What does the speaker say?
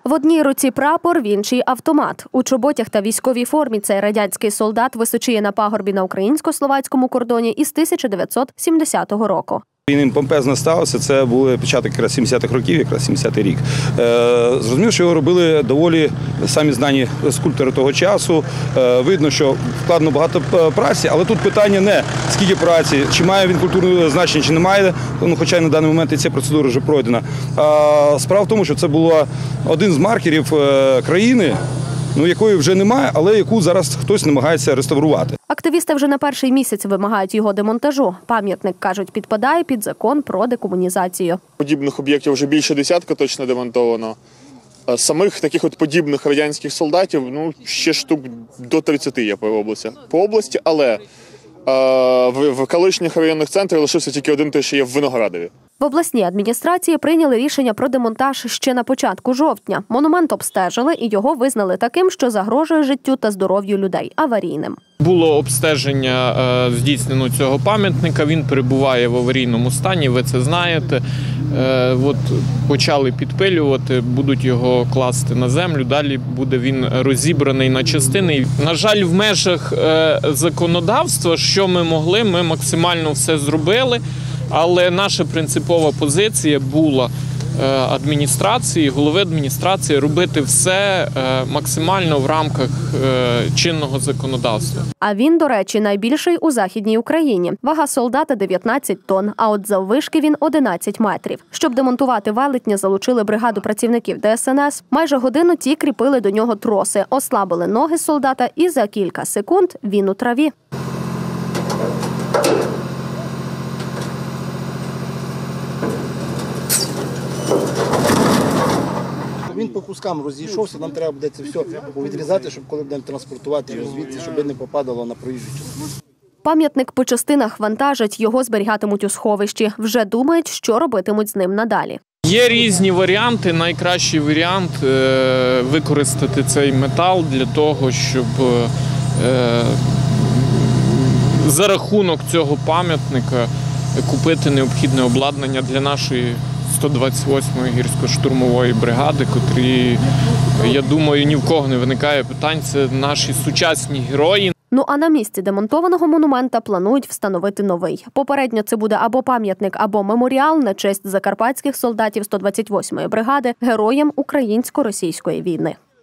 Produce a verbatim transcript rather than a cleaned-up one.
В одній руці прапор, в іншій – автомат. У чоботях та військовій формі цей радянський солдат височіє на пагорбі на українсько-словацькому кордоні із тисяча дев'ятсот сімдесятого року. Він помпезно ставився, це був початок якраз сімдесятих років, якраз сімдесятий рік. Е, зрозумів, що його робили доволі самі знані скульптори того часу. Е, видно, що вкладено багато праці, але тут питання не скільки праці, чи має він культурне значення, чи не має, ну, хоча й на даний момент і ця процедура вже пройдена. А справа в тому, що це був один з маркерів країни, ну, якої вже немає, але яку зараз хтось намагається реставрувати. Активісти вже на перший місяць вимагають його демонтажу. Пам'ятник, кажуть, підпадає під закон про декомунізацію. Подібних об'єктів вже більше десятка точно демонтовано. Самих таких от подібних радянських солдатів, ну, ще штук до тридцяти є по області. По області, але в, в колишніх районних центрах лишився тільки один, той, що є в Виноградові. В обласній адміністрації прийняли рішення про демонтаж ще на початку жовтня. Монумент обстежили і його визнали таким, що загрожує життю та здоров'ю людей – аварійним. Було обстеження е, здійснено цього пам'ятника, він перебуває в аварійному стані, ви це знаєте. Е, от почали підпилювати, будуть його класти на землю, далі буде він розібраний на частини. На жаль, в межах е, законодавства, що ми могли, ми максимально все зробили. Але наша принципова позиція була адміністрації, голови адміністрації робити все максимально в рамках чинного законодавства. А він, до речі, найбільший у Західній Україні. Вага солдата – дев'ятнадцять тонн, а от заввишки він – одинадцять метрів. Щоб демонтувати велетня, залучили бригаду працівників Де Ес Ен Ес. Майже годину ті кріпили до нього троси, ослабили ноги солдата і за кілька секунд він у траві. Він по кускам розійшовся, нам треба буде це все відрізати, щоб коли будемо транспортувати його звідси, щоб не попадало на проїжджу частину. Пам'ятник по частинах вантажать, його зберігатимуть у сховищі. Вже думають, що робитимуть з ним надалі. Є різні варіанти. Найкращий варіант – використати цей метал для того, щоб за рахунок цього пам'ятника купити необхідне обладнання для нашої сто двадцять восьмої гірсько-штурмової бригади, котрі, я думаю, ні в кого не виникає питань, це наші сучасні герої. Ну а на місці демонтованого монумента планують встановити новий. Попередньо це буде або пам'ятник, або меморіал на честь закарпатських солдатів сто двадцять восьмої бригади, героям українсько-російської війни.